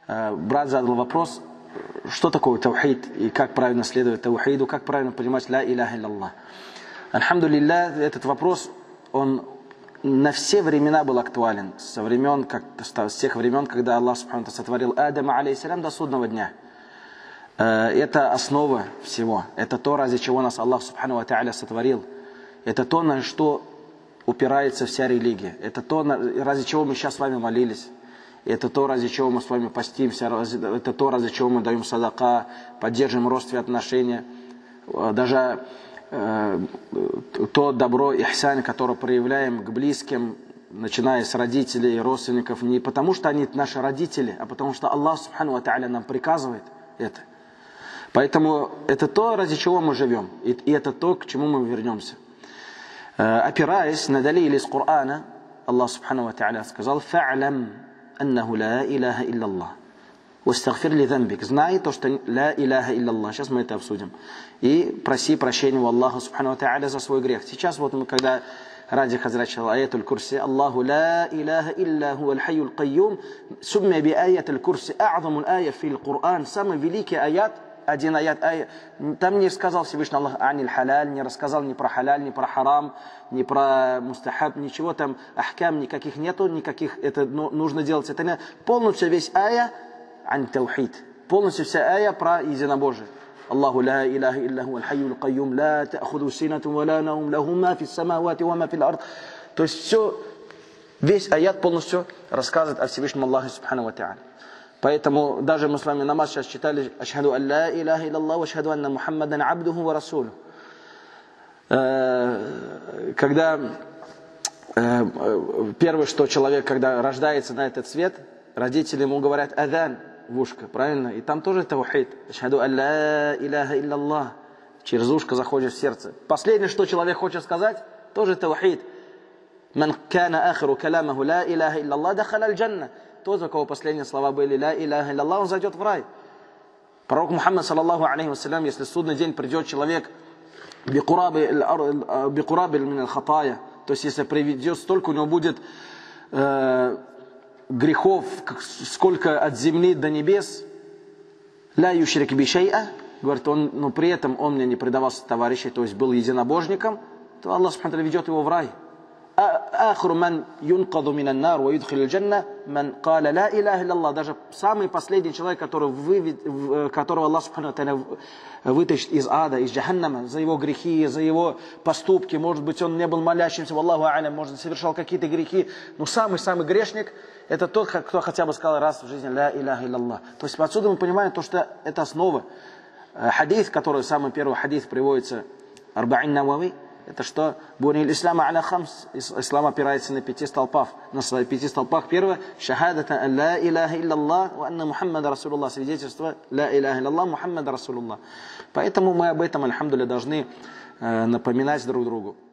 Брат задал вопрос, что такое таухид и как правильно следовать таухиду, как правильно понимать ла иляха илляллах. Альхамдулилля, этот вопрос, он на все времена был актуален. С тех времен, когда Аллах Субхану сотворил Адама, алейхиссалям, до судного дня. Это основа всего. Это то, ради чего нас Аллах Субхану Тааля сотворил. Это то, на что упирается вся религия. Это то, ради чего мы сейчас с вами молились. Это то, ради чего мы с вами постимся. Это то, ради чего мы даем садака, поддерживаем родственные отношения. Даже то добро, ихсан, которое проявляем к близким, начиная с родителей и родственников, не потому что они наши родители, а потому что Аллах Субхану Тааля нам приказывает это. Поэтому это то, ради чего мы живем. И это то, к чему мы вернемся. Опираясь на далиль из Корана, Аллах Субхану Тааля сказал: «Фа'лам аннаху ла иляха илляллах. Вастагфир ли занбик». Знай то, что ла иляха илляллах. Сейчас мы это обсудим. И проси прощения у Аллаха Субхану Тааля за свой грех. Сейчас вот мы, когда ради Хазрат читал аятуль курси, Аллаху ла иляха илляху аль-хайюл кайюм, сумма би аятуль курси а'замул ая фил Коран. Самый великий аят, один аят, там не рассказал Всевышний Аллах аниль халяль, не рассказал ни про халяль, ни про харам, ни про мустахаб, ничего там, ахкам никаких нету, никаких, это нужно делать. Это не полностью весь ая ан таухид, полностью вся ая про единобожие. Аллаху ла иляха илляху аль-хайюл кайюм, ла та'худу синату ва ла наум, лаху ма фис самавати ва ма фил ард. То есть все, весь аят полностью рассказывает о Всевышнем Аллахе Субхану ва Тааля. Поэтому даже мы с вами намаз сейчас читали: «Ашхаду ан ла иляха илляллах, ва ашхаду анна Мухаммадан абдуху ва расулю». Когда первое, что человек, когда рождается на этот свет, родители ему говорят адан в ушко, правильно? И там тоже таухид. «Ашхаду ан ла иляха илляллах». Через ушко заходит в сердце. Последнее, что человек хочет сказать, тоже таухид. «Ман кана ахиру каламаху ла иляха илляллах, дахаля аль-джанна». Тот, у кого последние слова были ля иляха илляллах, он зайдет в рай. Пророк Мухаммад, саллаллаху алейхи вассалям, если в судный день придет человек бикураби мин аль-хатая, то есть если приведет, столько у него будет грехов, сколько от земли до небес, ля юшрик би шай'a, говорит, он, но при этом он мне не предавался товарищей, то есть был единобожником, то Аллах субхану ведет его в рай. Ахру ман юнкаду минан нар ва юдхилу аль-джанна ман каля ла иляха илляллах. Даже самый последний человек, которого Аллах субхану тааля вытащит из ада, из джаханнама, за его грехи, за его поступки. Может быть, он не был молящимся, валлаху а'лям, может, совершал какие-то грехи. Но самый грешник — это тот, кто хотя бы сказал раз в жизни ла иляха илляллах. То есть отсюда мы понимаем то, что это основа. Хадис, который самый первый хадис приводится, Арба'ин Навави, это что? Буни ислама аля хамс. Ислам опирается на 5 столпах. На 5 столпах. Первое: шахадата ан ла иляха илляллах ва анна Мухаммада расулуллах. Свидетельство ла иляха илляллах, Мухаммада расулуллах. Поэтому мы об этом, альхамдулилля, должны напоминать друг другу.